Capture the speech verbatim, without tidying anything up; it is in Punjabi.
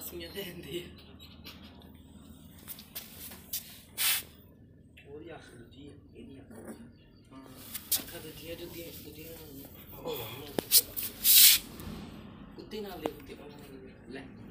ਮਾਸੀਆਂ ਲੈ ਜਾਂਦੇ ਆ ਉਹਦੀ ਅੱਖ ਦੂਜੀ ਇਹਦੀ ਅੱਖ ਹਾਂ ਅੱਖਾਂ ਦੂਜੀਆਂ ਦੂਜੀਆਂ ਦੂਜੀਆਂ ਹੋ ਜਾਂਦੀਆਂ ਕੁੱਤੇ ਨਾਲ ਦੇ ਕੁੱਤੇ ਲੈ